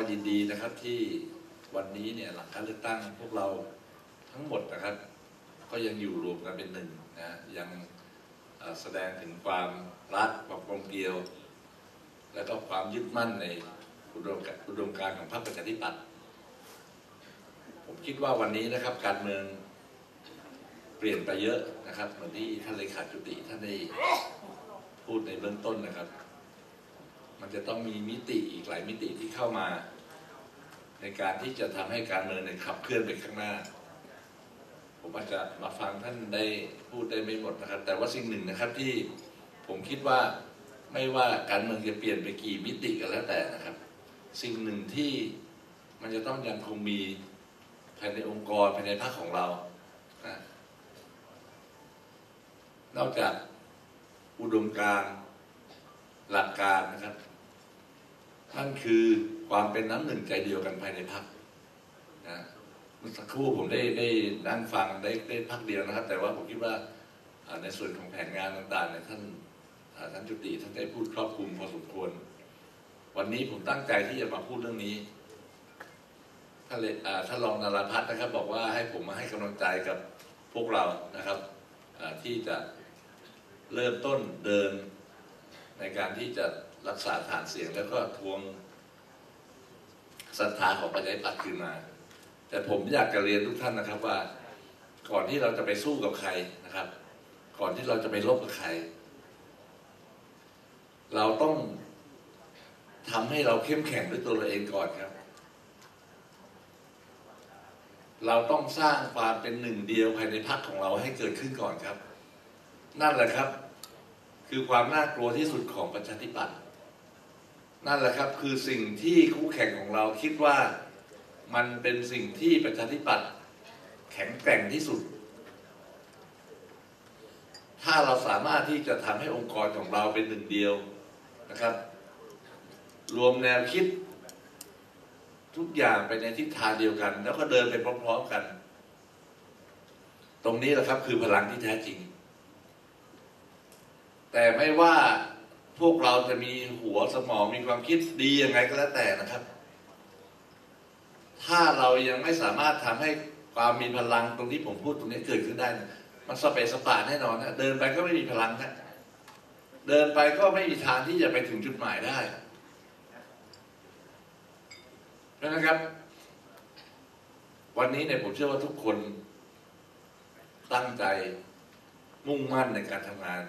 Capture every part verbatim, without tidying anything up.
ยินดีนะครับที่วันนี้เนี่ยหลังการเลือกตั้งพวกเราทั้งหมดนะครับก็ยังอยู่รวมกันเป็นหนึ่งนะยังแสดงถึงความรักความกลมเกลียวและก็ความยึดมั่นในอุดมอุดมการณ์ของพรรคประชาธิปัตย์ผมคิดว่าวันนี้นะครับการเมืองเปลี่ยนไปเยอะนะครับเหมือนที่ท่านเลขาจุติท่านได้พูดในเบื้องต้นนะครับมันจะต้องมีมิติอีกหลายมิติที่เข้ามาในการที่จะทำให้การเมืองขับเคลื่อนไปข้างหน้าผมอาจจะมาฟังท่านได้พูดได้ไม่หมดนะครับแต่ว่าสิ่งหนึ่งนะครับที่ผมคิดว่าไม่ว่าการเมืองจะเปลี่ยนไปกี่มิติกันแล้วแต่นะครับสิ่งหนึ่งที่มันจะต้องยังคงมีภายในองค์กรภายในพรรคของเรานะนอกจากอุดมการณ์หลักการนะครับนั่นคือความเป็นน้ำหนึ่งใจเดียวกันภายในพรรคนะเมื่อสักครู่ผมได้ได้นั่งฟังได้ได้พักเดียวนะครับแต่ว่าผมคิดว่าในส่วนของแผนงานต่างๆเนี่ยท่านท่านจุติท่านได้พูดครอบคลุมพอสมควรวันนี้ผมตั้งใจที่จะมาพูดเรื่องนี้ท่านเลยท่านรองนราพัฒน์นะครับบอกว่าให้ผมมาให้กำลังใจกับพวกเรานะครับที่จะเริ่มต้นเดินในการที่จะรักษาฐานเสียงแล้วก็ทวงศรัทธาของประชาธิปัตย์คืนมาแต่ผมอยากจะเรียนทุกท่านนะครับว่าก่อนที่เราจะไปสู้กับใครนะครับก่อนที่เราจะไปรบกับใครเราต้องทำให้เราเข้มแข็งด้วยตัวเราเองก่อนครับเราต้องสร้างความเป็นหนึ่งเดียวภายในพรรคของเราให้เกิดขึ้นก่อนครับนั่นแหละครับคือความน่ากลัวที่สุดของประชาธิปัตย์นั่นแหละครับคือสิ่งที่คู่แข่งของเราคิดว่ามันเป็นสิ่งที่ประชาธิปัตย์แข็งแกร่งที่สุดถ้าเราสามารถที่จะทำให้องค์กรของเราเป็นหนึ่งเดียวนะครับรวมแนวคิดทุกอย่างไปในทิศทางเดียวกันแล้วก็เดินไปพร้อมๆกันตรงนี้แหละครับคือพลังที่แท้จริงแต่ไม่ว่าพวกเราจะมีหัวสมองมีความคิดดียังไงก็แล้วแต่นะครับถ้าเรายังไม่สามารถทำให้ความมีพลังตรงที่ผมพูดตรงนี้เกิดขึ้นได้มันสเปซสปาแน่นอนนะเดินไปก็ไม่มีพลังนะเดินไปก็ไม่มีทางที่จะไปถึงจุดหมายได้เพราะฉะนั้นครับวันนี้เนี่ยผมเชื่อว่าทุกคนตั้งใจมุ่งมั่นในการทำงาน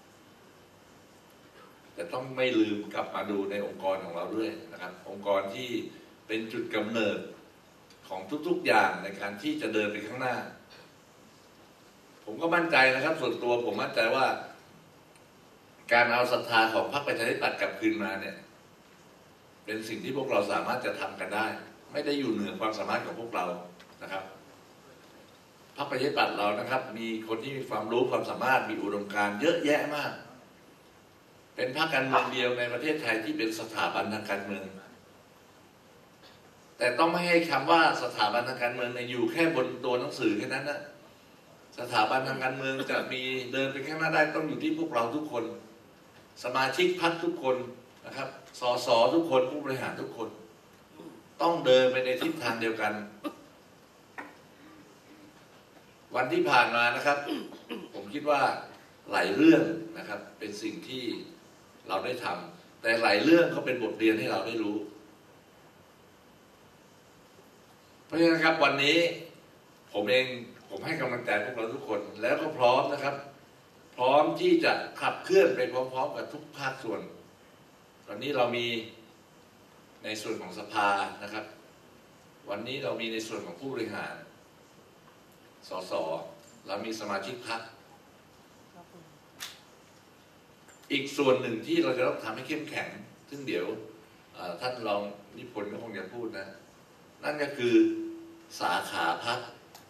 แต่ต้องไม่ลืมกลับมาดูในองค์กรของเราด้วยนะครับองค์กรที่เป็นจุดกำเนิดของทุกๆอย่างในการที่จะเดินไปข้างหน้าผมก็มั่นใจนะครับส่วนตัวผมมั่นใจว่าการเอาศรัทธาของพรรคประชาธิปัตย์กลับคืนมาเนี่ยเป็นสิ่งที่พวกเราสามารถจะทำกันได้ไม่ได้อยู่เหนือความสามารถของพวกเรานะครับพรรคประชาธิปัตย์เรานะครับมีคนที่มีความรู้ความสามารถมีอุดมการณ์เยอะแยะมากเป็นพรรคการเมืองเดียวในประเทศไทยที่เป็นสถาบันทางการเมืองแต่ต้องไม่ให้คำว่าสถาบันทางการเมืองเนี่ยอยู่แค่บนตัวหนังสือแค่นั้นนะสถาบันทางการเมืองจะมีเดินไปข้างหน้าได้ต้องอยู่ที่พวกเราทุกคนสมาชิกพรรคทุกคนนะครับสสทุกคนผู้บริหารทุกคนต้องเดินไปในทิศทางเดียวกันวันที่ผ่านมานะครับผมคิดว่าหลายเรื่องนะครับเป็นสิ่งที่เราได้ทำแต่หลายเรื่องก็เป็นบทเรียนให้เราได้รู้เพราะฉะนั้นครับวันนี้ผมเองผมให้กำลังใจพวกเราทุกคนแล้วก็พร้อมนะครับพร้อมที่จะขับเคลื่อนไปพร้อมๆกับทุกภาคส่วนตอนนี้เรามีในส่วนของสภานะครับวันนี้เรามีในส่วนของผู้บริหารสสเรามีสมาชิกพรรคอีกส่วนหนึ่งที่เราจะต้องทำให้เข้มแข็งซึ่งเดี๋ยวท่านรองนิพนธ์ก็คงจะพูดนะนั่นก็คือสาขาพรรค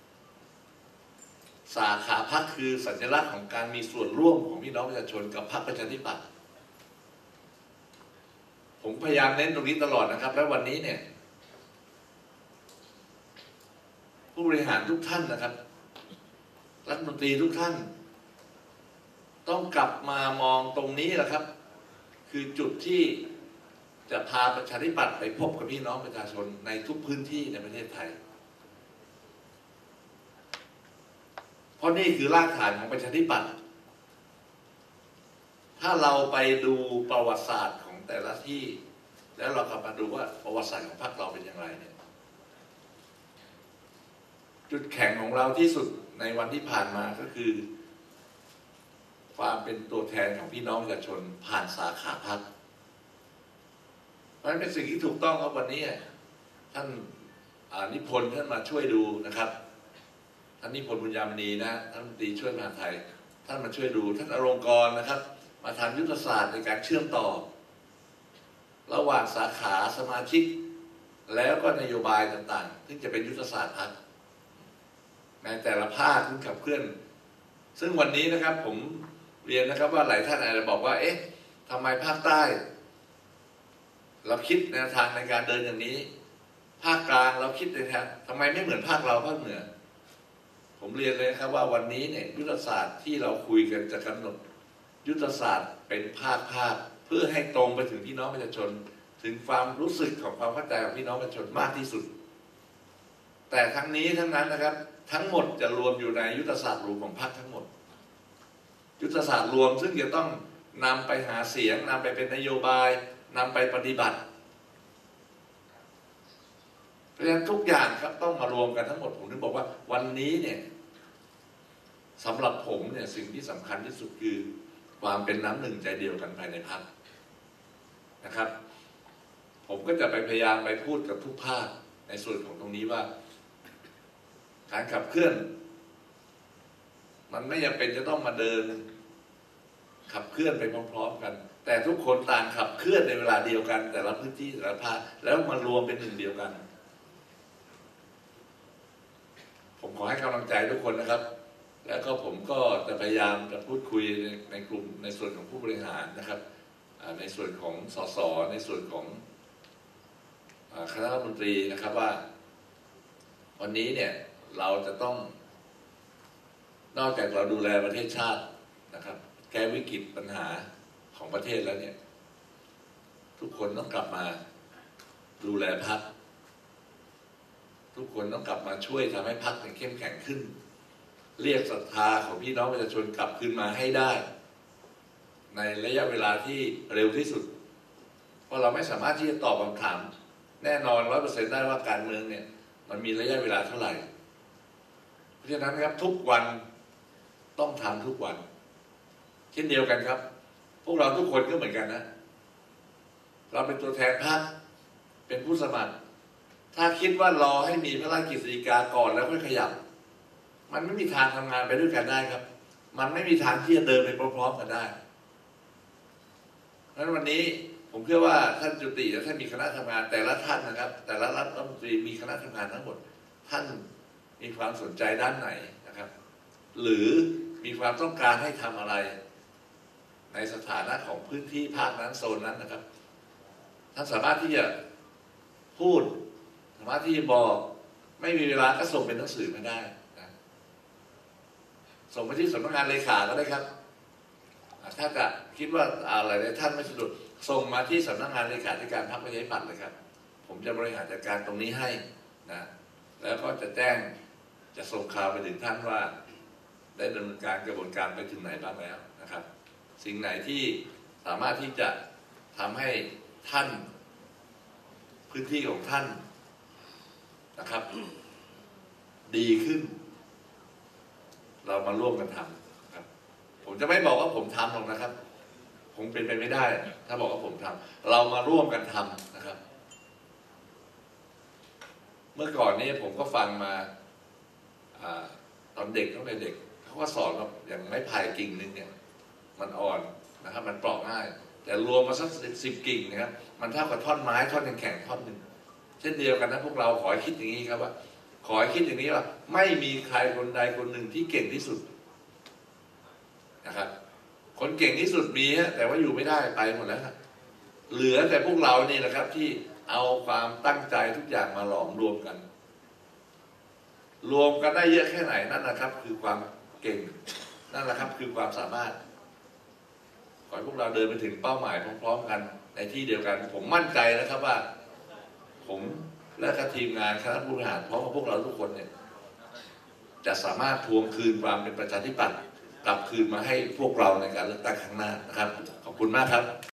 สาขาพรรคคือสัญลักษณ์ของการมีส่วนร่วมของพี่น้องประชาชนกับพรรคประชาธิปัตย์ผมพยายามเน้นตรงนี้ตลอดนะครับและวันนี้เนี่ยผู้บริหารทุกท่านนะครับรัฐมนตรีทุกท่านต้องกลับมามองตรงนี้แหละครับคือจุดที่จะพาประชาธิปัตย์ไปพบกับพี่น้องประชาชนในทุกพื้นที่ในประเทศไทยเพราะนี่คือรากฐานของประชาธิปัตย์ถ้าเราไปดูประวัติศาสตร์ของแต่ละที่แล้วเรากลับมาดูว่าประวัติศาสตร์ของพรรคเราเป็นอย่างไรเนี่ยจุดแข็งของเราที่สุดในวันที่ผ่านมาก็คือความเป็นตัวแทนของพี่น้องประชาชนผ่านสาขาพรรคมันเป็นสิ่งที่ถูกต้องครับวันนี้ท่านนิพนธ์ท่านมาช่วยดูนะครับท่านนิพนธ์บุญยามณีนะท่านรัฐมนตรีช่วยมหาดไทยท่านมาช่วยดูท่านอลงกรณ์นะครับมาทำยุทธศาสตร์ในการเชื่อมต่อระหว่างสาขาสมาชิกแล้วก็นโยบายต่างๆซึ่งจะเป็นยุทธศาสตร์พรรคในแต่ละภาคซึ่งขับเคลื่อนซึ่งวันนี้นะครับผมเรียนนะครับว่าหลายท่านอาจจะบอกว่าเอ๊ะทำไมภาคใต้เราคิดแนวทางในการเดินอย่างนี้ภาคกลางเราคิดในทางทำไมไม่เหมือนภาคเราภาคเหนือผมเรียนเลยนะครับว่าวันนี้เนี่ยยุทธศาสตร์ที่เราคุยกันจะกำหนดยุทธศาสตร์เป็นภาคภาคเพื่อให้ตรงไปถึงพี่น้องประชาชนถึงความรู้สึกของความเข้าใจของพี่น้องประชาชนมากที่สุดแต่ทั้งนี้ทั้งนั้นนะครับทั้งหมดจะรวมอยู่ในยุทธศาสตร์รวมของพรรคทั้งหมดยุทธศาสตร์รวมซึ่งจะต้องนำไปหาเสียงนำไปเป็นนโยบายนำไปปฏิบัติเพราะฉะนั้นทุกอย่างครับต้องมารวมกันทั้งหมดผมถึงบอกว่าวันนี้เนี่ยสำหรับผมเนี่ยสิ่งที่สำคัญที่สุดคือความเป็นน้ำหนึ่งใจเดียวกันภายในพรรคนะครับผมก็จะไปพยายามไปพูดกับทุกภาคในส่วนของตรงนี้ว่าการขับเคลื่อนมันไม่จำเป็นจะต้องมาเดินขับเคลื่อนไปพร้อมๆกันแต่ทุกคนต่างขับเคลื่อนในเวลาเดียวกันแต่ละพื้นที่แต่ละภาคแล้วมารวมเป็นหนึ่งเดียวกันผมขอให้กำลังใจทุกคนนะครับแล้วก็ผมก็จะพยายามจะพูดคุยในกลุ่มในส่วนของผู้บริหารนะครับในส่วนของสสในส่วนของคณะรัฐมนตรีนะครับว่าวันนี้เนี่ยเราจะต้องนอกจากเราดูแลประเทศชาตินะครับแก้วิกฤตปัญหาของประเทศแล้วเนี่ยทุกคนต้องกลับมาดูแลพรรคทุกคนต้องกลับมาช่วยทำให้พรรคเข้มแข็งขึ้นเรียกศรัทธาของพี่น้องประชาชนกลับคืนมาให้ได้ในระยะเวลาที่เร็วที่สุดเพราะเราไม่สามารถที่จะตอบคำถามแน่นอนร้อยเปอร์เซ็นต์ได้ว่าการเมืองเนี่ยมันมีระยะเวลาเท่าไหร่เพราะฉะนั้นครับทุกวันต้องทำทุกวันเช่นเดียวกันครับพวกเราทุกคนก็เหมือนกันนะเราเป็นตัวแทนพรรคเป็นผู้สมัครถ้าคิดว่ารอให้มีพระราชกฤษฎีกาก่อนแล้วค่อยขยับมันไม่มีทางทำงานไปด้วยกันได้ครับมันไม่มีทางที่จะเดินไปพร้อมๆกันได้เพราะฉะนั้นวันนี้ผมเชื่อว่าท่านจุติและท่านมีคณะทำงานแต่ละท่านนะครับแต่ละรัฐมนตรีมีคณะทำงานทั้งหมดท่านมีความสนใจด้านไหนนะครับหรือมีความต้องการให้ทำอะไรในสถานะของพื้นที่ภาคนั้นโซนนั้นนะครับท่านสามารถที่จะพูดสามารถที่จะบอกไม่มีเวลาก็ส่งเป็นหนังสือมาได้นะส่งไปที่สำนักงานเลขาก็ได้ครับถ้าจะคิดว่าอะไรท่านไม่สะดวกส่งมาที่สำนักงานเลขาธิการพรรคประชาธิปัตย์เลยครับผมจะบริหารจัดการตรงนี้ให้นะแล้วก็จะแจ้งจะส่งข่าวไปถึงท่านว่าได้ดำเนินการกระบวนการไปถึงไหนบ้างแล้วนะครับสิ่งไหนที่สามารถที่จะทำให้ท่านพื้นที่ของท่านนะครับดีขึ้นเรามาร่วมกันทำครับผมจะไม่บอกว่าผมทำหรอกนะครับผมเป็นไปไม่ได้ถ้าบอกว่าผมทำเรามาร่วมกันทำนะครับเมื่อก่อนนี้ผมก็ฟังมาตอนเด็กตั้งแต่เด็กเขาก็สอนว่าอย่างไม้ไผ่กิ่งหนึ่งเนี่ยมันอ่อนนะครับมันเปราะง่ายแต่รวมมาสักสิบกิ่งนะครับมันเท่ากับท่อนไม้ท่อนแข็งท่อนหนึ่งเช่นเดียวกันนะพวกเราขอให้คิดอย่างนี้ครับว่าขอให้คิดอย่างนี้ว่าไม่มีใครคนใดคนหนึ่งที่เก่งที่สุดนะครับคนเก่งที่สุดมีฮะแต่ว่าอยู่ไม่ได้ไปหมดแล้วครับเหลือแต่พวกเรานี่แหละครับที่เอาความตั้งใจทุกอย่างมาหลอมรวมกันรวมกันได้เยอะแค่ไหนนั่นแหละครับคือความเก่งนั่นแหละครับคือความสามารถขอให้พวกเราเดินไปถึงเป้าหมายพร้อมๆกันในที่เดียวกันผมมั่นใจนะครับว่าผมและก็ทีมงานคณะผู้บริหารพร้อมกับพวกเราทุกคนเนี่ยจะสามารถทวงคืนความเป็นประชาธิปัตย์กลับคืนมาให้พวกเราในการเลือกตั้งครั้งหน้านะครับขอบคุณมากครับ